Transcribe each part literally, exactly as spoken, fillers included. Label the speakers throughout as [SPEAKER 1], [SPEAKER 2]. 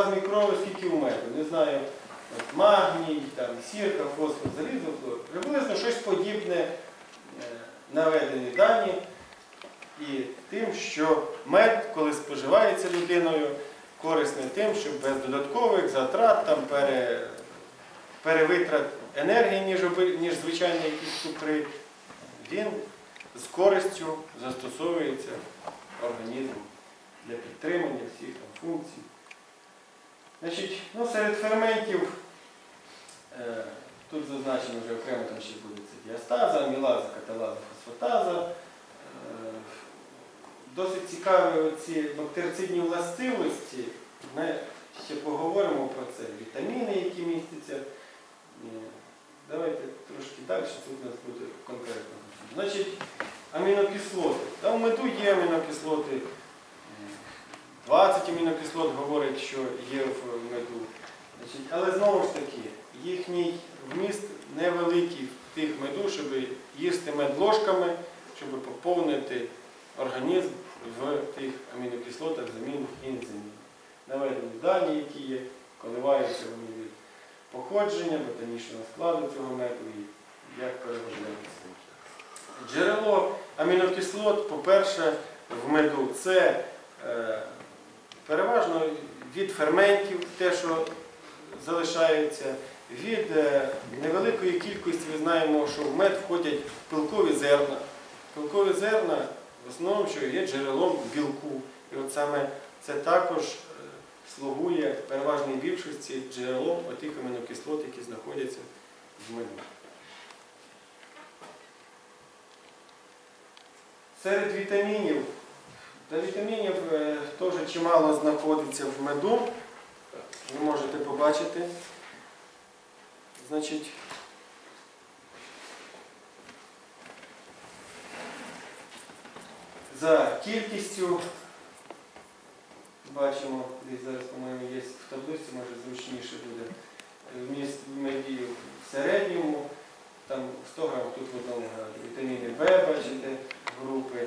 [SPEAKER 1] плазмі крові, скільки у меду. Не знаю, от, магній, там, сірка, фосфор, залізо, хлор. Приблизно щось подібне е, наведені дані. І тим, що мед, коли споживається людиною, корисний тим, що без додаткових затрат, там, пере, перевитрат енергії, ніж, ніж звичайні якісь цукри, він з користю застосовується організму для підтримання всіх там, функцій. Значить, ну, серед ферментів, е, тут зазначено вже окремо, там ще буде це діастаза, амілаза, каталаза, фосфатаза. Е, досить цікаві ці бактерицидні властивості. Ми ще поговоримо про це. Вітаміни, які містяться. Е, давайте трошки далі, тут у нас буде конкретно. Значить, амінокислоти. Там в меду є амінокислоти. двадцять амінокислот говорить, що є в меду. Значить, але знову ж таки, їхній вміст невеликий в тих меду, щоб їсти мед ложками, щоб поповнити організм в тих амінокислотах замінних і ензимів. Наведені дані, які є, коливаються вони від походження, ботанічного складу цього меду і як переробляється. Джерело амінокислот, по-перше, в меду це е, переважно від ферментів, те, що залишається, від е, невеликої кількості, ми знаємо, що в мед входять пилкові зерна. Пилкові зерна в основному, що є джерелом білку. І от саме це також е, слугує переважній більшості джерелом отих амінокислот, які знаходяться в меду. Серед вітамінів, та вітамінів е, теж чимало знаходиться в меду, ви можете побачити. Значить, за кількістю, бачимо, десь зараз, по-моєму, є в таблиці, може зручніше буде, вміст в меді в середньому, там сто грам, тут в одному грамі. Вітаміни В, бачите, групи.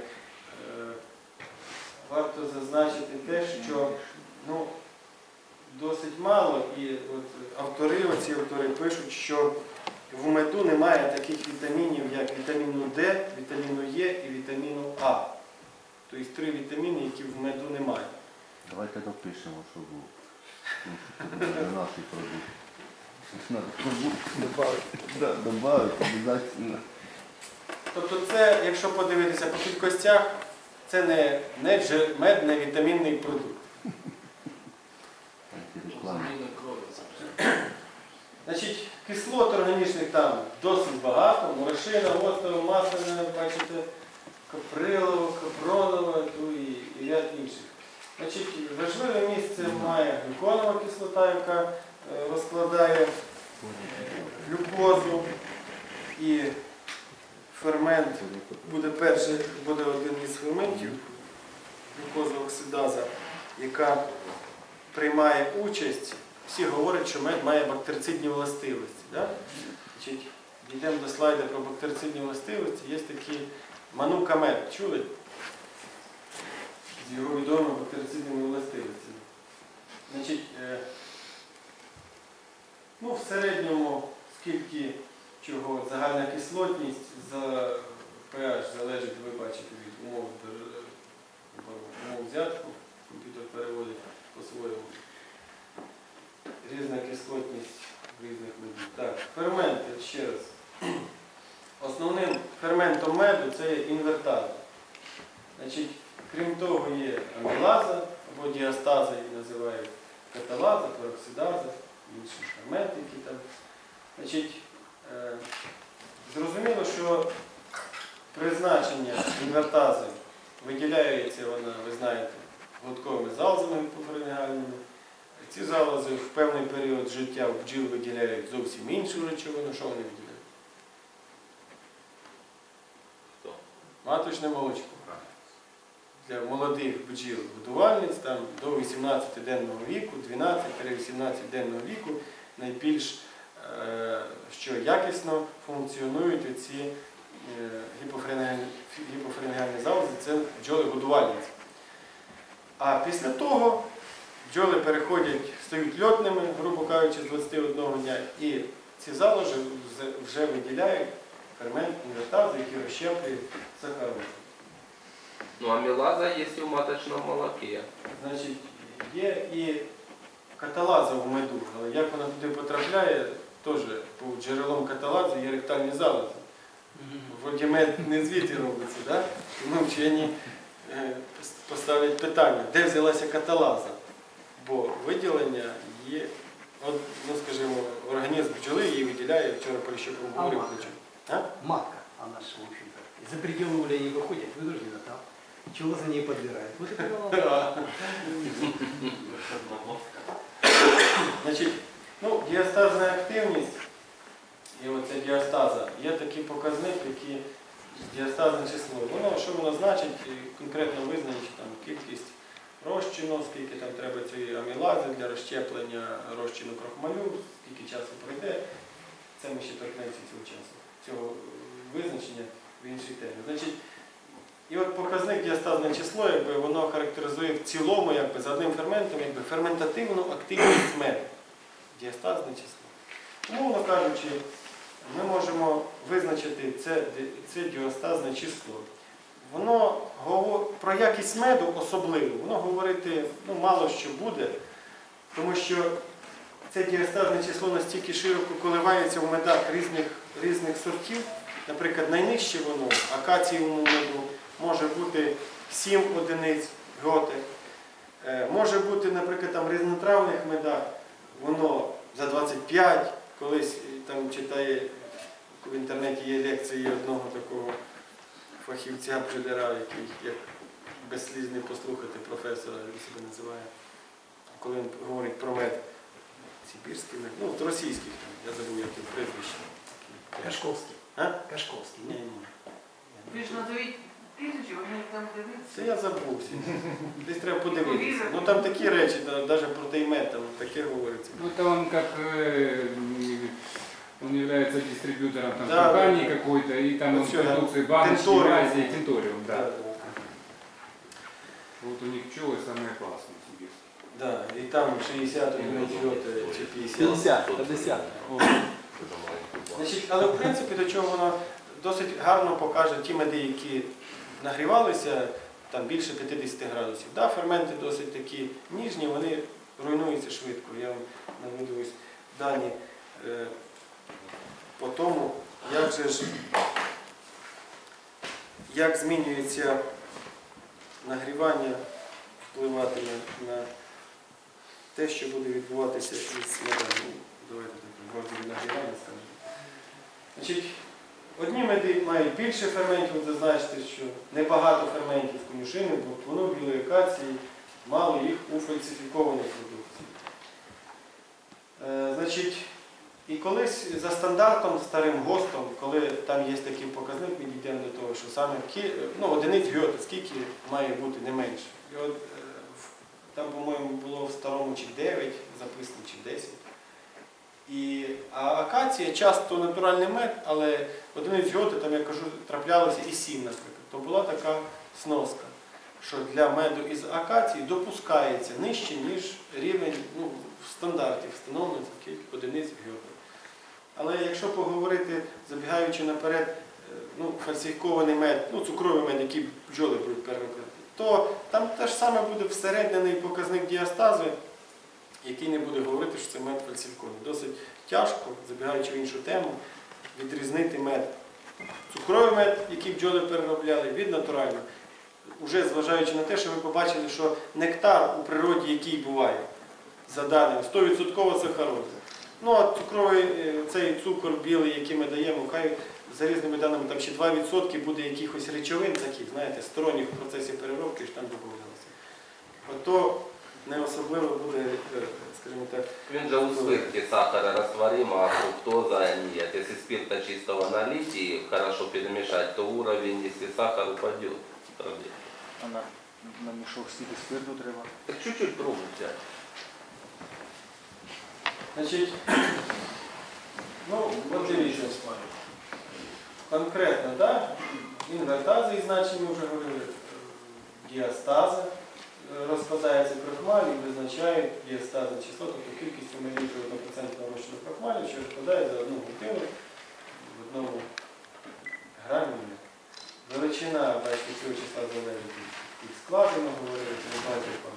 [SPEAKER 1] Варто зазначити те, що ну, досить мало, і от автори, оці автори пишуть, що в меду немає таких вітамінів, як вітаміну Д, вітаміну Е і вітаміну А. Тобто три вітаміни, які в меду немає.
[SPEAKER 2] Давайте допишемо, що було. Це наш продукт. Надо продукт добавити. Добавити, обов'язково.
[SPEAKER 1] Тобто це, якщо подивитися по кількостях, це не, не мед, не вітамінний продукт. Значить, кислот органічних там досить багато. Мурашина, оцтова, масляна, бачите, каприлова, капронова і, і ряд інших. Значить, важливе місце має глюконова кислота, яка розкладає глюкозу. І фермент буде перший, буде один із ферментів, глюкозооксидаза, яка приймає участь. Всі говорять, що мед має бактерицидні властивості. Да? Йдемо до слайду про бактерицидні властивості. Є такий манука-мед. Чули? З його відомими бактерицидними властивостями. Значить, е, ну, в середньому, скільки чого, загальна кислотність за pH залежить, ви бачите, від умов, умов взятку. Комп'ютер переводить по-своєму. Різна кислотність в різних медів. Так, ферменти, ще раз. Основним ферментом меду це є інвертаза. Значить, крім того, є амілаза або діастаза, її називають каталаза, пероксидаза, інші ферменти, які там. Значить, е, зрозуміло, що призначення інвертази виділяється вона, ви знаєте, глотковими залозами гіпофренгальними. Ці залози в певний період життя в бджіл виділяють зовсім іншу речовину. Що вони виділяють?
[SPEAKER 3] Хто?
[SPEAKER 1] Маточне молочко. Для молодих бджіл-годувальниць там до вісімнадцятиденного віку, дванадцять-вісімнадцятиденного віку найбільш е, що якісно функціонують оці е, гіпофренгальні, гіпофренгальні залози, це бджоли-годувальниці. А після того бджоли переходять, стають льотними, грубо кажучи, з двадцяти одного дня, і ці залежи вже виділяють фермент інвертазу, який розщеплює сахарозу.
[SPEAKER 3] Ну, амилаза есть и в маточном молоке.
[SPEAKER 1] Значить, є і каталаза в меду, але як вона туди потрапляє, теж по джерелом каталази є ректальні залози. Вроді мед не звідти робиться, да? Тому вчені е, поставлять питання, де взялася каталаза? Бо виділення є, от, ну скажімо, організм бджоли її виділяє, вчора Поліщуков говорив.
[SPEAKER 4] А матка?
[SPEAKER 1] А?
[SPEAKER 4] Матка, она же, в общем-то, за пределы уля не выходит, вынуждена там. Пчела за ней подбирает. Вот и пожалуйста.
[SPEAKER 1] Значить, ну, діастазна активність, і оця діастаза, є такий показник, який діастазне число. Воно, що воно значить, конкретно визначить там кількість розчину, скільки там треба цієї амілази для розщеплення розчину крохмалю, скільки часу пройде. Це ми ще торкнемося цього часу, цього визначення в іншій темі. Значить, і от показник діастазне число, якби, воно характеризує в цілому, якби, за одним ферментом, якби, ферментативну активність меду. Діастазне число. Тому, мовно кажучи, ми можемо визначити це, це діастазне число. Воно про якість меду особливо, воно говорити ну, мало що буде, тому що це діастазне число настільки широко коливається в медах різних, різних сортів. Наприклад, найнижче воно, акацієвому меду, може бути сім одиниць гьоти. Може бути, наприклад, там, в різнотравних медах, воно за двадцять п'ять, колись там читає, в інтернеті є лекції одного такого фахівця бджоляра, який, як безслізний послухати професора, він себе називає, коли він говорить про мед, сибірський мед, ну, з російських, я забув, як його прізвище.
[SPEAKER 4] Кашковский.
[SPEAKER 1] А?
[SPEAKER 4] Кашковский.
[SPEAKER 1] Ні, ні.
[SPEAKER 5] Ви ж назовіть тисячу, вони там дивитися.
[SPEAKER 1] Це я забувся. Десь треба подивитися. Ну там такі речі, навіть про той мед, там таке говориться.
[SPEAKER 6] Ну это он как э, он является дистрибьютором там,
[SPEAKER 1] Да,
[SPEAKER 6] компании
[SPEAKER 1] да.
[SPEAKER 6] какой-то, и там он
[SPEAKER 1] Вот всё, да.
[SPEAKER 6] продукции баночки,
[SPEAKER 1] Тенториум.
[SPEAKER 6] Азии, Тенториум, да.
[SPEAKER 1] Да,
[SPEAKER 6] Вот у них пчелы самые опасные сибирские.
[SPEAKER 1] да. І там шістдесят одиниць гьоти чи п'ятдесят.
[SPEAKER 4] пятьдесят, пятьдесят.
[SPEAKER 1] Значить, але в принципі до чого воно досить гарно покаже ті меди, які нагрівалися там більше п'ятдесят градусів. Да, ферменти досить такі ніжні, вони руйнуються швидко. Я вам наведу ось дані е, по тому, як же ж як змінюється нагрівання, впливатиме на те, що буде відбуватися із медами. Давайте так, в розділі нагрівання скажемо. Значить, одні меди мають більше ферментів, зазначте, що небагато ферментів конюшини, бо воно в білої акації мало їх у фальсифікованій продукції. Е, значить, і колись за стандартом, старим ГОСТом, коли там є такий показник, ми дійдемо до того, що саме ну, одиниць гьоти, скільки має бути, не менше. І от, е, там, по-моєму, було в старому чи дев'ять записано, чи десять. І, а акація часто натуральний мед, але одиниць гьоти, там, я кажу, траплялося і сім, наприклад. То була така сноска, що для меду із акації допускається нижче, ніж рівень ну, в стандарті встановлено таких одиниць гьоти. Але якщо поговорити, забігаючи наперед, ну, фальсифікований мед, ну, цукровий мед, який бджоли будуть переробляти, то там теж саме буде всереднений показник діастази, який не буде говорити, що це мед фальсифікований. Досить тяжко, забігаючи в іншу тему, відрізнити мед. Цукровий мед, який бджоли переробляли, від натурального. Уже зважаючи на те, що ви побачили, що нектар у природі, який буває, за даними, сто відсотків сахароза. Ну, а цукровий, цей цукор білий, який ми даємо, хай за різними даними там ще два відсотки буде якихось речовин таких, знаєте, сторонніх в процесі переробки, що там додавалося. Ото не особливо буде, скажімо так.
[SPEAKER 3] Він же у свитке сахара растворима, а фруктоза нет. Если спирта чистого налить и хорошо перемешать, то уровень, если сахар упадет.
[SPEAKER 7] А на, на мішок скільки спирту треба?
[SPEAKER 3] Так чуть-чуть пробу взять.
[SPEAKER 1] Значить, ну, от дивіться, конкретно, да? Інвертази, значення ми вже говорили, діастази, розкладається крохмаль і визначають діастазне число, тобто кількість мілілітрів одного відсотка розчину крохмалю, що розкладає за одну годину в одному грамі. Величина, бачите, цього числа залежить від складу, ми говорили, це не знаєте, як.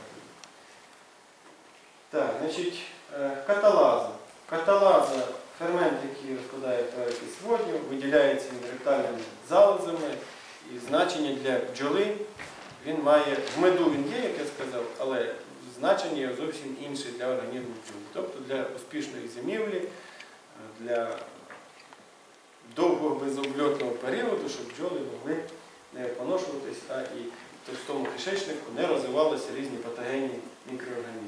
[SPEAKER 1] Так, значить, каталаза. Каталаза – фермент, який розкладає перекись водню, виділяється він ректальними залозами, і значення для бджоли він має, в меду він є, як я сказав, але значення зовсім інше для організму бджоли. Тобто для успішної зимівлі, для довгого безобльотного періоду, щоб бджоли могли не поношуватись, а і в товстому кишечнику не розвивалися різні патогенні мікроорганізми.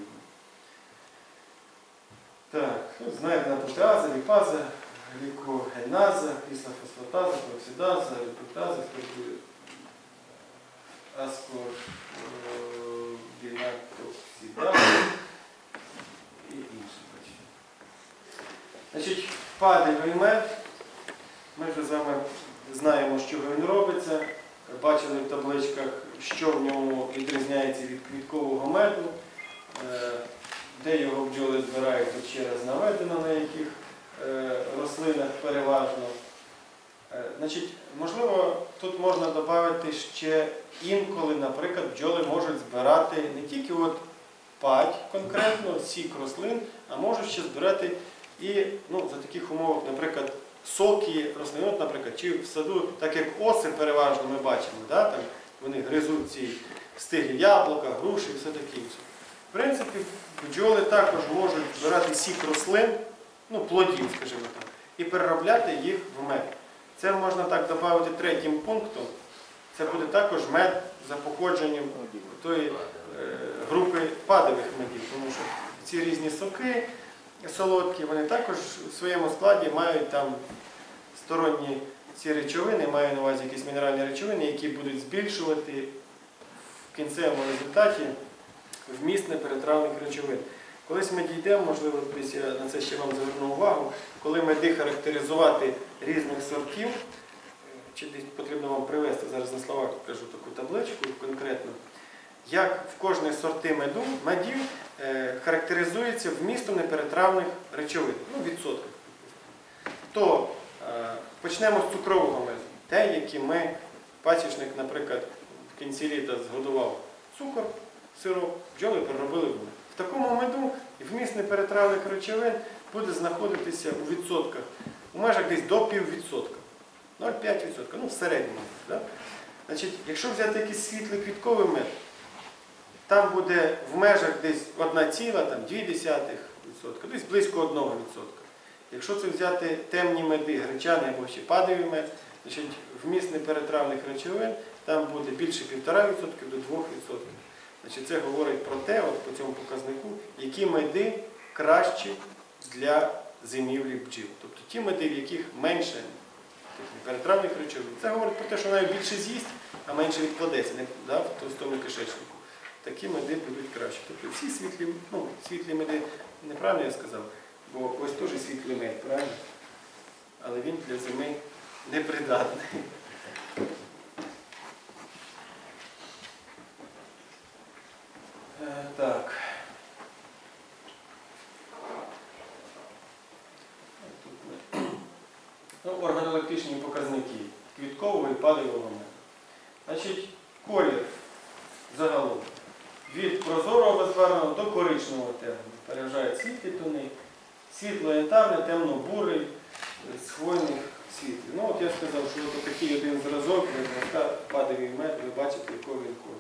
[SPEAKER 1] Так, ну, знаєте, напотеаза, ліпаза, глікогеназа, кислофосфатаза, проксидаза, репроктаза, аскорбінатоксидаза і інші. Значить, падельний мед. Ми вже з вами знаємо, з чого він робиться. Бачили в табличках, що в ньому відрізняється від квіткового меду. Де його бджоли збирають, тут ще раз наведено, на яких е, рослинах переважно. Е, значить, можливо, тут можна додати ще інколи, наприклад, бджоли можуть збирати не тільки от падь конкретно, сік рослин, а можуть ще збирати і ну, за таких умов, наприклад, соки рослин. От, наприклад, чи в саду, так як оси переважно ми бачимо, да, там, вони гризуть ці стиглі яблука, груші і все таке інше. В принципі, бджоли також можуть збирати сік рослин, ну, плодів, скажімо так, і переробляти їх в мед. Це можна так додати третім пунктом. Це буде також мед за походженням тої е, групи падових медів, тому що ці різні соки солодкі, вони також в своєму складі мають там сторонні ці речовини, маю на увазі якісь мінеральні речовини, які будуть збільшувати в кінцевому результаті вміст неперетравних речовин. Колись ми дійдемо, можливо, десь я на це ще вам зверну увагу, коли меди характеризувати різних сортів, чи десь потрібно вам привести, зараз на словах покажу таку табличку конкретно, як в кожній сорти меду, медів е, характеризується вмістом неперетравних речовин, ну, відсотків. То е, почнемо з цукрового меду. Те, які ми, пасічник, наприклад, в кінці літа згодував цукор, сироп, бджоли переробили в мед. В такому меду вміст неперетравних речовин буде знаходитися у відсотках, у межах десь до піввідсотка. нуль цілих п'ять відсотка, ну в середньому. Да? Значить, якщо взяти якийсь світлий квітковий мед, там буде в межах десь одна ціла дві десятих відсотка, десь близько одного відсотка. Якщо це взяти темні меди, гречаний або ще падовий мед, значить вміст неперетравних речовин там буде більше півтора відсотка до двох відсотків. Значить, це говорить про те, от по цьому показнику, які меди кращі для зимівлі бджіл. Тобто ті меди, в яких менше неперетравних речовин. Це говорить про те, що навіть більше з'їсть, а менше відкладеться, не, да, в товстому кишечнику. Такі меди будуть кращі. Тобто всі світлі, ну, світлі меди, неправильно я сказав, бо ось теж світлий мед, правильно? Але він для зими непридатний. Так. Ну, органолептичні показники квіткового і падового меду. Значить, колір загалом від прозорого безбарвного до коричневого темного. Переважають світлі тони, світло-янтарний, темно-бурий, з хвойних світлів. Ну, от я сказав, що от такий один зразок, падовий мед, ви бачите, якого він кольору.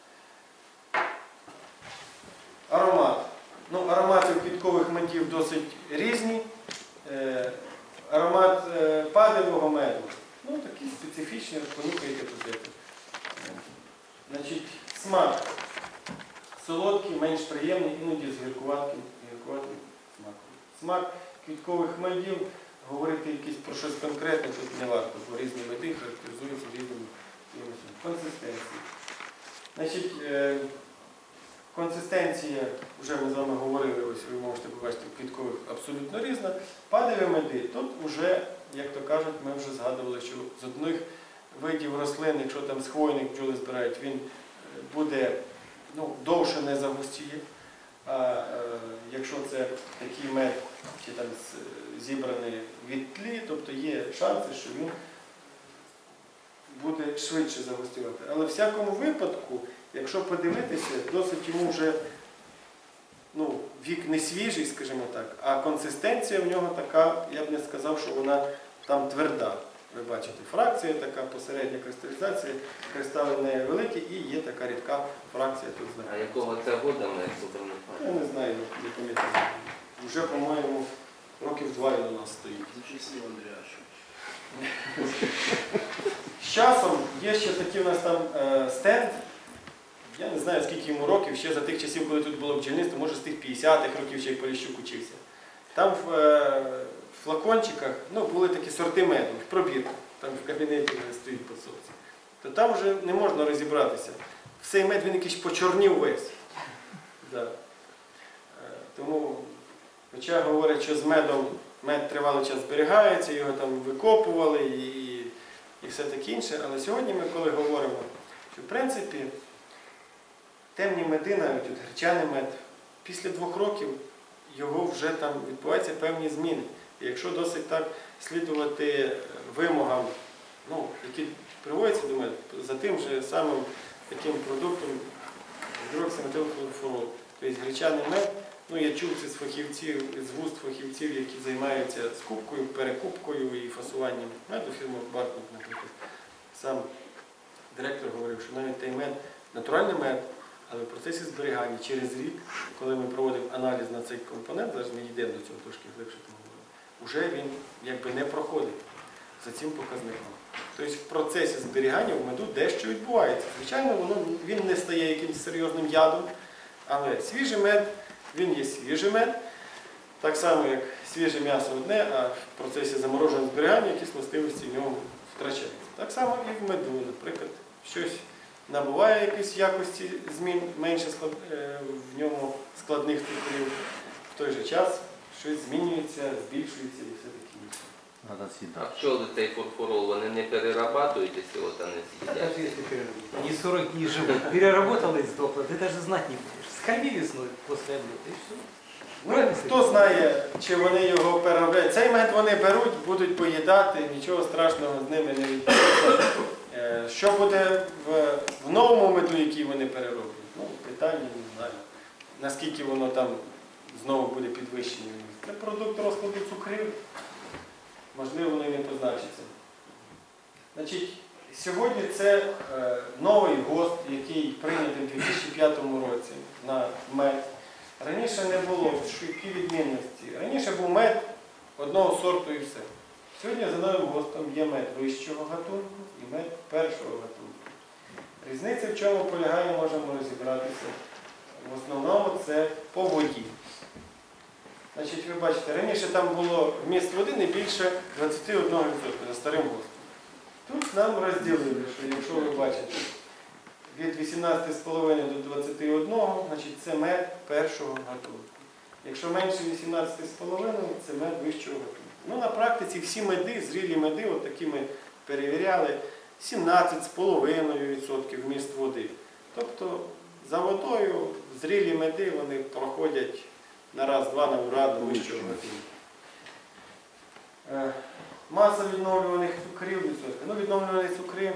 [SPEAKER 1] Аромат. Ну, аромати квіткових медів досить різні. Е, аромат е, падового меду, ну, такий специфічний, понюхайте тут. Значить, смак. Солодкий, менш приємний, іноді з гіркуватим, гіркуватим смаком. Смак квіткових медів, говорити якісь про щось конкретне тут не варто, бо різні меди характеризуються різними консистенціями. Значить, е, консистенція, вже ми з вами говорили, ось ви можете побачити, квіткових абсолютно різна. Падові меди, тут вже, як то кажуть, ми вже згадували, що з одних видів рослин, якщо там з хвойних бджоли збирають, він буде ну, довше не загустіє. А е, якщо це такий мед, чи там з- зібраний від тлі, тобто є шанси, що він буде швидше загустівати. Але в всякому випадку, якщо подивитися, досить йому вже ну, вік не свіжий, скажімо так, а консистенція в нього така, я б не сказав, що вона там тверда. Ви бачите, фракція така, посередня кристалізація, кристали в неї великі і є така рідка фракція тут
[SPEAKER 3] А
[SPEAKER 1] знаходиться.
[SPEAKER 3] якого це года ми супер
[SPEAKER 1] Я не знаю, не пам'ятаю. Вже, по-моєму, років два він у нас стоїть. З часом є ще такий у нас там е, стенд. Я не знаю, скільки йому років, ще за тих часів, коли тут було бджільництво, може з тих п'ятдесятих років, ще й Поліщук учився. Там в е, флакончиках ну, були такі сорти меду, в пробірку, там в кабінеті вони стоїть по соці. То там вже не можна розібратися. Цей мед він якийсь почорнів весь. Да. Е, тому, хоча говорять, що з медом мед тривалий час зберігається, його там викопували і, і все таке інше. Але сьогодні ми коли говоримо, що в принципі темні меди, навіть от гречаний мед, після двох років його вже там відбуваються певні зміни. І якщо досить так слідувати вимогам, ну, які приводяться до меду, за тим же самим таким продуктом гідроксиметилхлорфурол, тобто гречаний мед, ну я чув це з фахівців, з вуст фахівців, які займаються скупкою, перекупкою і фасуванням меду, фірма Бартнік, наприклад. Сам директор говорив, що навіть той мед, натуральний мед, але в процесі зберігання через рік, коли ми проводимо аналіз на цей компонент, навіть ми йдемо до цього трошки глибше, вже він якби не проходить за цим показником. Тобто в процесі зберігання в меду дещо відбувається. Звичайно, воно, він не стає якимось серйозним ядом, але свіжий мед, він є свіжий мед, так само як свіже м'ясо одне, а в процесі замороженого зберігання якісь властивості в ньому втрачаються. Так само і в меду, наприклад, щось набуває якісь якості змін, менше склад, е, в ньому складних цукрів, в той же час щось змінюється, збільшується і все таке інше.
[SPEAKER 2] Надо
[SPEAKER 3] А
[SPEAKER 2] съедать.
[SPEAKER 3] пчоли цей фурфурол, вони не перерабатують, якщо от вони
[SPEAKER 4] А
[SPEAKER 3] з'їдять?
[SPEAKER 4] даже если переработал. Они сорок дней живут. Переработала и сдохла. Ты даже знать не будешь. Скорби весной после облета и все.
[SPEAKER 1] Ну, хто знає, чи вони його переробляють. Цей мед вони беруть, будуть поїдати, нічого страшного з ними не відбудеться. Е, Що буде в, в новому меду, який вони перероблять? Ну, питання не знаю. Наскільки воно там знову буде підвищення. Це продукт розкладу цукрів. Можливо, воно і не позначиться. Значить, сьогодні це е, новий ГОСТ, який прийнятий у дві тисячі п'ятому році на мед. Раніше не було які відмінності. Раніше був мед одного сорту і все. Сьогодні за новим ГОСТом є мед вищого гатунку і мед першого гатунку. Різниця в чому полягає, можемо розібратися. В основному це по воді. Значить, ви бачите, раніше там було вміст води не більше двадцять один відсотка за старим ГОСТом. Тут нам розділили, що якщо ви бачите, від вісімнадцяти з половиною до двадцяти одного, значить це мед першого гатунку. Якщо менше вісімнадцяти з половиною, це мед вищого гатунку. Ну, на практиці всі меди, зрілі меди, от такі ми перевіряли, сімнадцять з половиною відсотків вміст води. Тобто за водою зрілі меди вони проходять на раз-два на ура до вищого гатунку. Е, Маса відновлюваних цукрів відсотка. Ну, відновлювані цукри,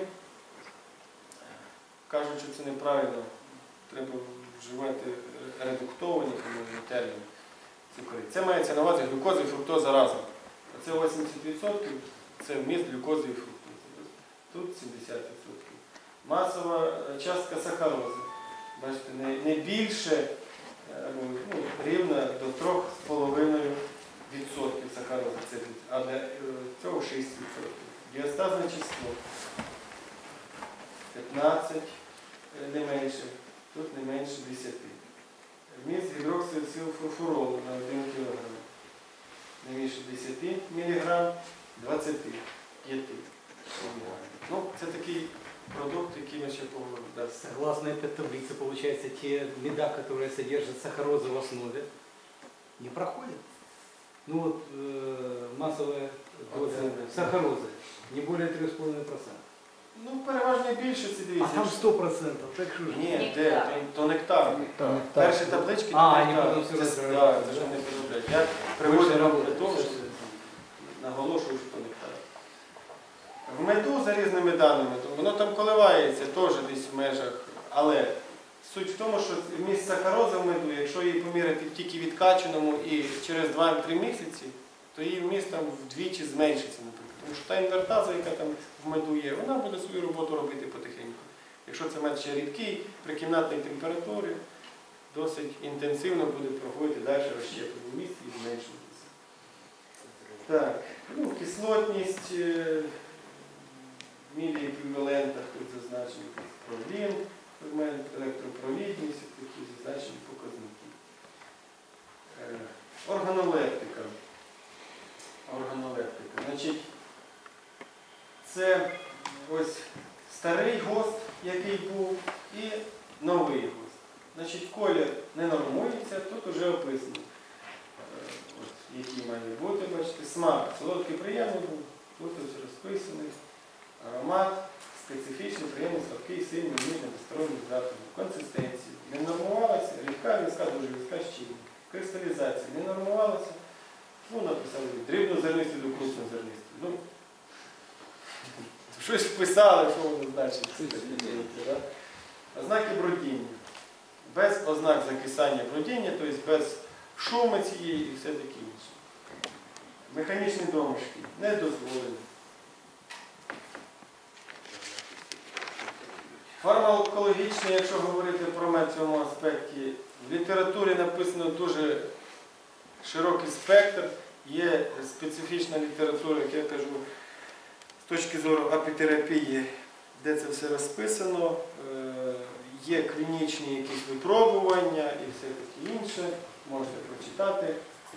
[SPEAKER 1] кажуть, що це неправильно. Треба вживати редуктовані терміни цукри. Це мається на увазі глюкоза і фруктоза разом. Оце вісімдесят відсотків це вміст глюкози і фруктози. Тут сімдесят відсотків. Масова частка сахарози. Бачите, не, не більше, ну, рівна до три з половиною відсотків сахарози, а для цього шість відсотків. Діастазне число п'ятнадцять, не менше, тут не менше десяти. Вміст гідроксилфурфуролу на один кілограм не більше десяти міліграм, двадцять п'ять міліграм. Ну, це такий продукт, який ми ще поговоримо. Да.
[SPEAKER 4] Согласно этой таблице, получается, те меда, которые содержат сахарозу в основе, не проходят. Ну вот э, массовая доза сахарозы не более три с половиной процента.
[SPEAKER 1] Ну, переважно більшості,
[SPEAKER 4] А
[SPEAKER 1] дивіться.
[SPEAKER 4] там сто процентов, так что же?
[SPEAKER 1] Ні, де, то, то нектар.
[SPEAKER 4] Так.
[SPEAKER 1] Перші таблички,
[SPEAKER 4] А,
[SPEAKER 1] то
[SPEAKER 4] вони
[SPEAKER 1] нектар.
[SPEAKER 4] потім все
[SPEAKER 1] Це,
[SPEAKER 4] розробляють,
[SPEAKER 1] да, це
[SPEAKER 4] да?
[SPEAKER 1] ж вони переробляють. Я приводжу вам для того, що наголошую, що то нектар. В меду, за різними даними, то воно там коливається теж десь в межах, але суть в тому, що вміст сахарози в меду, якщо її поміряти тільки відкаченому і через два-три місяці, то її вміст там вдвічі зменшиться, наприклад. Тому що та інвертаза, яка там в меду є, вона буде свою роботу робити потихеньку. Якщо це мед ще рідкий, при кімнатній температурі, досить інтенсивно буде проходити далі розщеплення в місці і зменшуватися. Так, ну, кислотність, е, в міліеквівалентах тут зазначені провін, фермент, електропровідність, такі зазначені показники. Е, Органолептика. Органолептика. Значить, це ось старий ГОСТ, який був, і новий ГОСТ. Значить, колір не нормується, тут вже описано, е, от, який має бути, бачите, смак солодкий, приємний був, тут ось розписаний, аромат, специфічний, приємний, слабкий, сильний, ніжний, безсторонній запах, консистенція. Не нормувалася, рідка, візка, дуже візка, щільна. Кристалізація не нормувалася, ну, написали від дрібнозернисті до крупнозернисті. Ну, щось вписали, що воно значить. Ознаки бродіння. Без ознак закисання бродіння, тобто без шуми цієї і все таке інше. Механічні домішки не дозволені. Фармакологічні, якщо говорити про мед в цьому аспекті, в літературі написано дуже широкий спектр. Є специфічна література, як я кажу, з точки зору апітерапії, де це все розписано, є клінічні якісь випробування і все таке інше. Можете прочитати,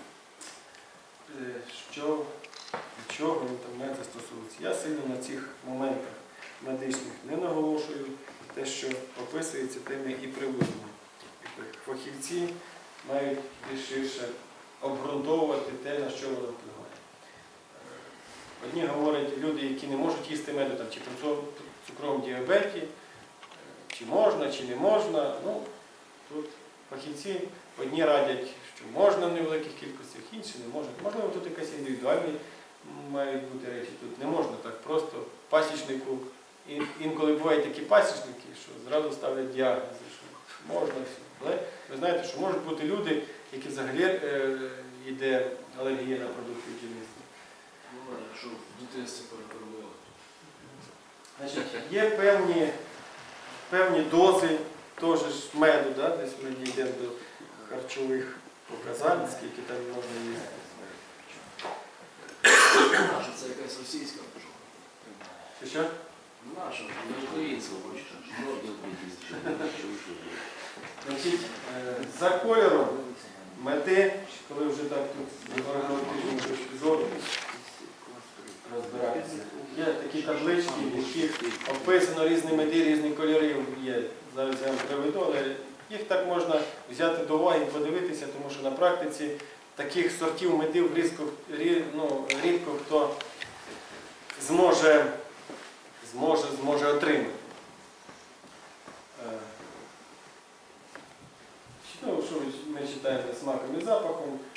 [SPEAKER 1] що, від чого він там мед застосовується. Я сильно на цих моментах медичних не наголошую. Те, що описується, тими і приводимо. Фахівці мають більш ширше обґрунтовувати те, на що воно впливає. Одні говорять, люди, які не можуть їсти меду, там, чи при цукровому діабеті, чи можна, чи не можна. Ну, тут фахівці одні радять, що можна в невеликих кількостях, інші не можуть. Можливо, тут якась індивідуальні мають бути речі. Тут не можна так просто пасічнику. І інколи бувають такі пасічники, що зразу ставлять діагнози, що можна все. Але ви знаєте, що можуть бути люди, які взагалі е, йде алергія на продукти бджільництва.
[SPEAKER 8] Ну, якщо в дитинстві перекормили.
[SPEAKER 1] Значить, є певні, певні дози теж ж меду, да? Десь ми дійдемо до харчових показань, скільки там можна їсти.
[SPEAKER 8] Наша це якась російська вже.
[SPEAKER 1] Що що?
[SPEAKER 8] Наша, не українська почта.
[SPEAKER 1] Значить, е, за кольором меди, коли вже так тут з органолептичної точки зору розбиратися, є такі таблички, в яких описано різні меди, різні кольори є. Зараз я вам приведу, але їх так можна взяти до уваги і подивитися, тому що на практиці таких сортів медів різко, ну, рідко хто зможе, зможе, зможе отримати. Ну, що ми читаємо смаком і запахом,